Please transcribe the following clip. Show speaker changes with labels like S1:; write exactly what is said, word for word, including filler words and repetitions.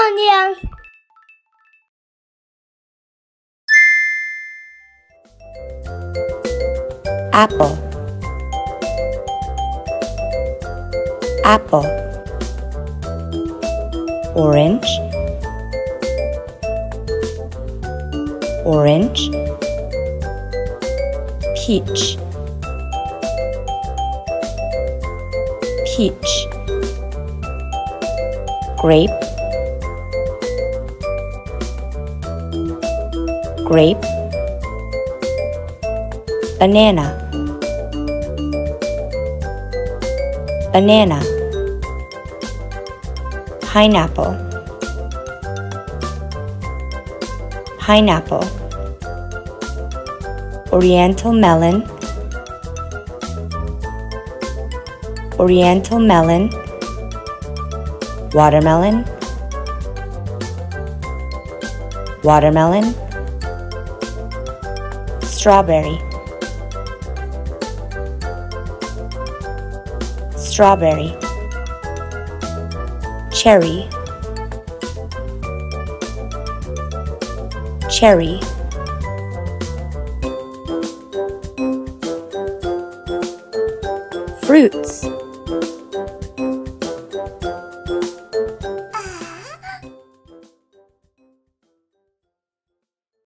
S1: 亮。
S2: Apple. Apple. Orange. Orange. Peach. Peach. Grape. Grape. Banana. Banana. Pineapple. Pineapple. Oriental melon. Oriental melon. Watermelon. Watermelon. Strawberry. Strawberry. Cherry. Cherry. Fruits.